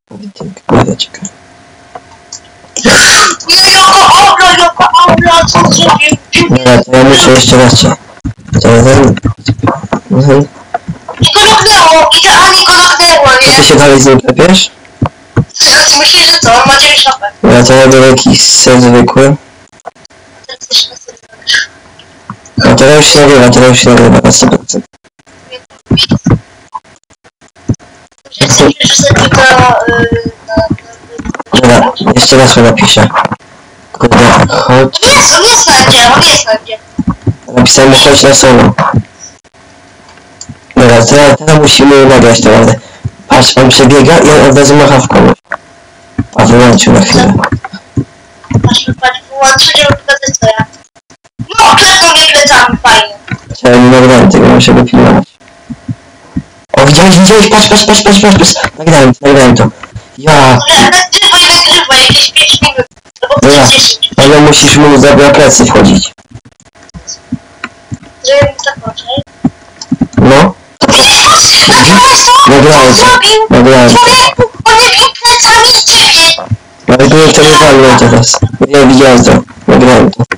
Kurde, czekaj. Co zrobił? Dobra, to ja muszę jeszcze raz cię. I go lognęło, idealnie go lognęło, Co nie? ty się dalej z nim klepiesz? Myślisz, że co? On ma 9 HP. Ja to robię jakiś set zwykły. No to już się nagrywa, na 100%. Dobra, jeszcze raz go napiszę. Kurde, chodź. On jest na gdzie. Napisałem mu chodź na solo. Dobra, teraz musimy nagrać to, prawda? Patrz, on przebiega i on od razu macha w koło. A wyłączył na chwilę. Patrz, wyłączyć, żeby pokazać co ja. No, klepną mnie plecami, fajnie. Ja nie nagrałem tego, muszę go pilnować. O, widziałeś, patrz. Nagrałem to. Ja. Nagrywaj, jakieś 5 minut. Dobra, ale musisz mu za plecy wchodzić. Żeby mi zapocząć. No. Nagrałem to. Człowieku, on nie bił plecami ciebie. Ale byłem to nie walnął teraz. Nie, widziałem to. Nagrałem to.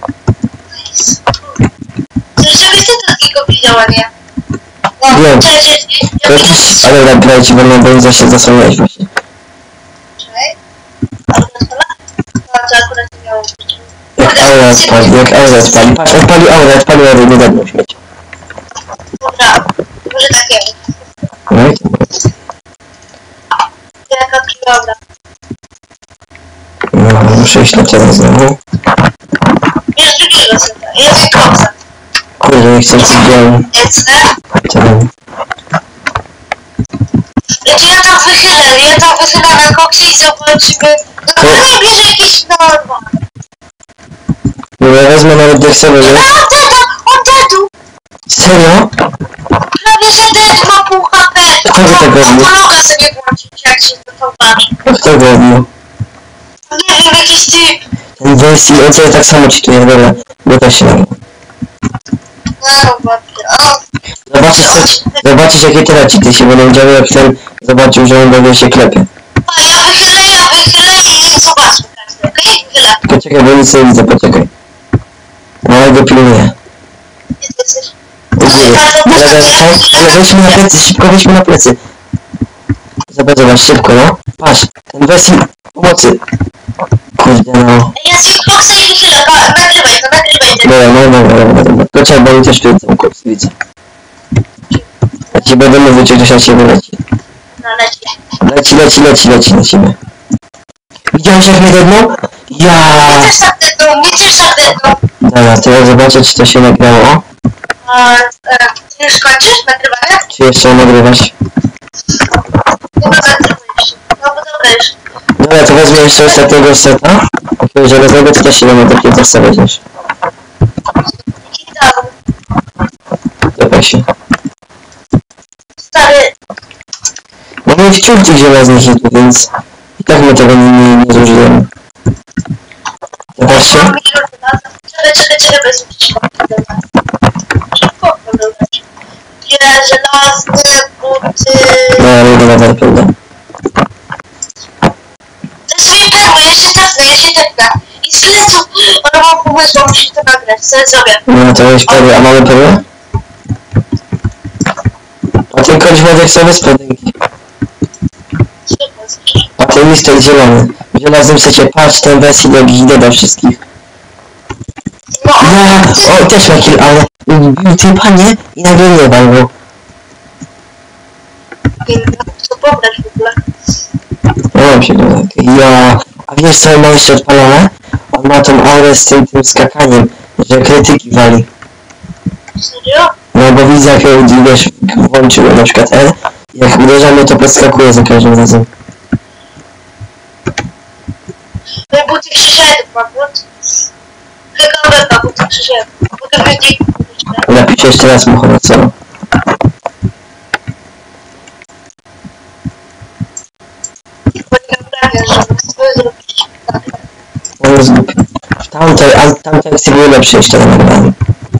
Żebyś ty takiego widziała, nie? No, Wiem. To jakiś... Ale dobra, grajcie, bo nie się zasłaniać właśnie. Czekaj. No, to akurat nie miało być. Jak aura odpali. Patrz, odpalił aurę, nie dam śmieć. Dobra, może takie. No i to Jaka dobra. no, muszę iść na ciebie znowu. Jest drugiego seta, jest kopsa. Kurde, nie chcę ci wziąć. EC. Ten... Ja tam wychylę na koksie i zobaczymy. No nie bierze jakieś norma. No ja wezmę nawet deksowy, nie? On dedu! Serio? Prawie że dead ma pół HP. Kto by tego robił? Monologa sobie włączyć, jak się to bawi. Kto go robił? Nie wiem, jakiś typ. Ten wersji, on sobie tak samo czytuje, dobra. Bo to się nagle. Zobaczysz jakie teraz cheaty się będą działy, jak ten zobaczył, że on będzie się klepie. A ja wychylę i zobaczmy każdy, okej? Wychylę. Poczekaj, bo nic nie widzę, poczekaj. No ale go pilnuję. Jest jesteś. U góry. Ale wejdźmy na plecy, szybko wejdźmy na plecy. Zobacz, szybko, no. Patrz, ten wersji pomocy. Kurde, no. Ja z Xboxa i wychylę, nagrywaj to. Dobra. To trzeba było też tu ten kurs, widzę. Ja ci będę mówić, jak to się wyleci. No leci. Leci na ciebie. Widziałeś jak mnie dednął? Ja. Mnie też tak dednął. Dobra, teraz zobaczę, czy to się nagrało. Ty już kończysz nagrywanie? Czy jeszcze nagrywasz? Chyba nagrywujesz. No bo dobra już. Dobra, to wezmę jeszcze ostatniego seta. Takiego żelaznego, czy też się na takie też sobie weźmiesz? Dawaj się. Stary. Mamy wciąż tych żelaznych hitów, więc i tak my tego nie zużyjemy. Zobaczcie. Czekaj, bez szybko wyglądać. Żelazne buty. No, dobra, prawda. To sobie perły, ja się tepnę. I z pleców. Ona ma pomysł, bo musisz to nagrać. Co ja zrobię? No to jest perły, a mamy perły? A ten kończ ma deksowe spodenki. A ten list jest zielony. W żelaznym secie, patrz, ten wersji logi doda wszystkich. No, O, też ma kill, ale bił ty panie i nagle nie walnął. to pobrać w ogóle. No mam się go tak. Ja. A wiesz co ma jeszcze odpalone? On ma tą aurę z tym skakaniem, że krytyki wali. Serio? No bo widzę jak ją, wiesz, włączył na przykład L. Jak uderzamy to podskakuje za każdym razem. No i buty krzyżedów ma but. Hekabeka, buty krzyżedów. Potem będzie... Napiszę jeszcze raz mu chodź co. Bo nie naprawiasz, żeby sobie zrobić. On jest głupi. Tamte akcje były lepsze jeszcze na nagraniu.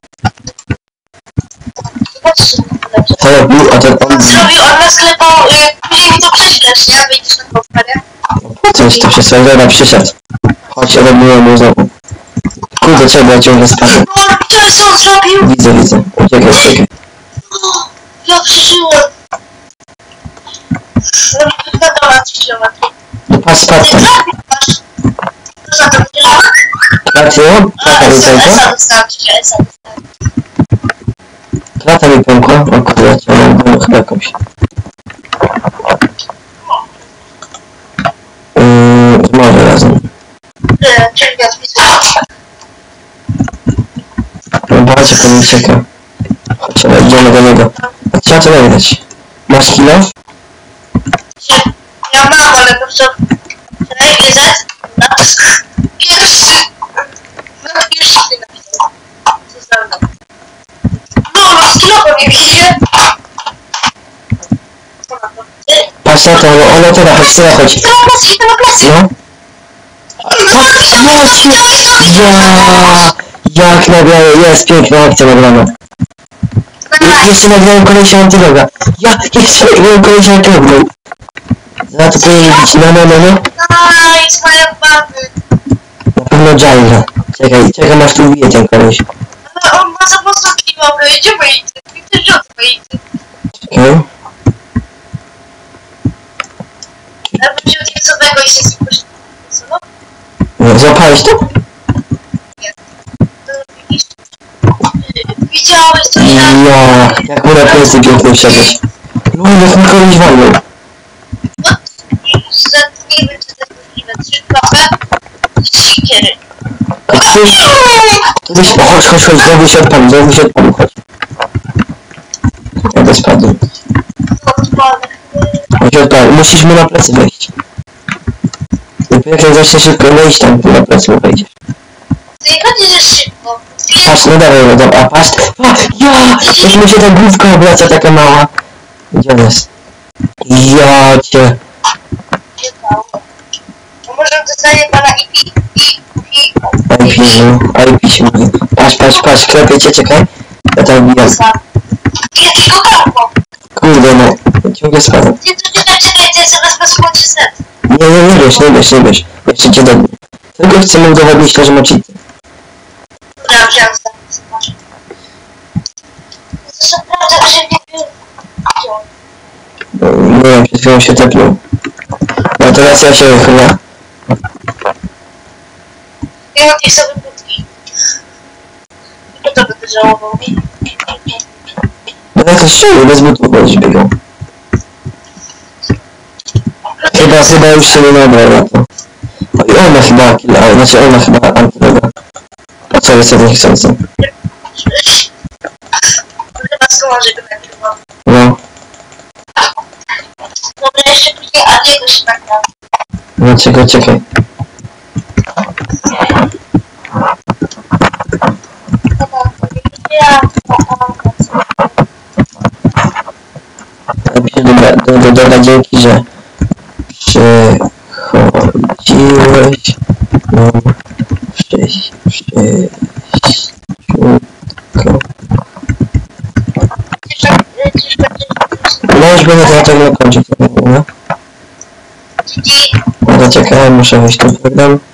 Zobaczcie, To robił, a ten on... zrobił, on nas sklepał, później mi to prześlesz, nie? Wyjdziesz na kopę, nie? Coś to się sobie dobra przyszedł. Chodź, robimy mu znowu. Kurde, czego ja ciągle spadłem. No, co on zrobił? Widzę. Uciekaj. O, ja przeżyłem. No, na dole 3 kilometry. No patrz, spadł tam. Co za to wydzielała? Klatio? Klata mi pękła? Klata mi pękła? O kurde, ja mam chyba jakąś. Może razem. No patrz, jak on ucieka. Chodź, ale idziemy do niego. Trzeba to nagrać. Masz kilo? Ja mam, ale po prostu... GZ? Na pierwszy... Na pierwszy ty napisał. Co za mną? No, skillowo nie widzicie? Co na to? Patrz na to, ono teraz chodź. Idę na klasy! No. Jak nagrałem, jest piękna akcja nagrana. Jeszcze nagrałem kolesia antydroga. Jeszcze nagrałem kolesia antydroga. Za to powinien być, no. Nice, moje baby. Na pewno Jaila. Czekaj, aż tu wbije ten koleś. Ale on ma za mocno kilowy, gdzie wyjdzie? Gdzie rzut wyjdzie? Czekaj. Ale będzie od niecowego i się spójrz. Co? No, złapałeś to? Widziałeś to ja? Jak mu na plecy pięknie wszedłeś. No, jak mi koleś walnął. Nie wiem, czy to jest możliwe. 3 kropę i sikiery. Chodź, znowu się odpalił, chodź. Ja bez padu. Musisz mu na plecy wejść. Dopiero jak zacznie szybko wejść, tam na plecy mu wejdziesz. Ty chodzisz szybko. Patrz, no dawaj, a patrz. Jak mu się ta główka obraca taka mała. Gdzie on jest? Ja cię. No może dostanie pana IP. IP się mówi. Patrz, klepie cię, czekaj. Ja tam wbijam. Jakiego karpo? Kurde no, ciągle spadam. Czekaj, ty zaraz posłuchaj 300. Nie wiesz. Jeszcze cię dobiję. Tylko chcemy udowodnić to, że ma cheaty. Dobra, wziąłem sobie. Zresztą prawda, że nie wiem. Nie wiem, przed chwilą się tepnął. No teraz ja się wychylę. Ja mam jakieś sobie budki. I to będę żałował. No jakoś ściągnął, bez butów będziesz biegał. Chyba już się nie nabrał na to. I ona chyba killa, znaczy ona chyba antyloga. A co jest od nich chcący? Chyba skołarzy go nagrywał. No. Dobra, jeszcze później Aliego się nagrał. No czekaj. Dobra, dzięki, że przychodziłeś. No, no już będę to na tego kończyć, no. No to czekaj, muszę wyjść ten program.